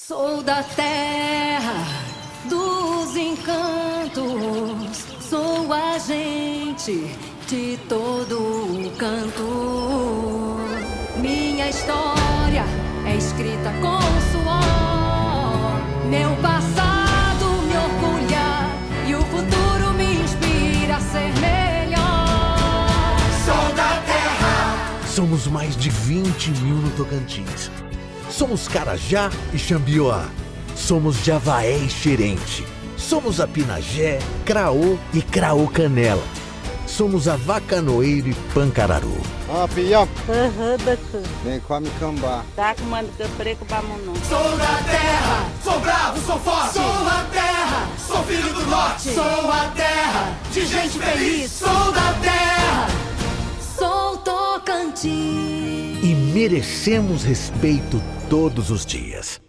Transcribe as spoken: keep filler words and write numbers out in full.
Sou da terra dos encantos, sou a gente de todo o canto. Minha história é escrita com suor, meu passado me orgulha e o futuro me inspira a ser melhor. Sou da terra. Somos mais de vinte mil no Tocantins. Somos Carajá e Xambioá. Somos Javaé e Xerente. Somos Apinagé, Craô e Craô Canela. Somos Avacanoeiro e Pancararu. Ó, pião. Aham, bacana. Vem, come cambá. Tá comendo capreco bamunão. Sou da terra, sou bravo, sou forte. Sou a terra, sou filho do norte. Sou a terra, de gente feliz. Sou da terra, Sou Tocantins. E merecemos respeito todos os dias.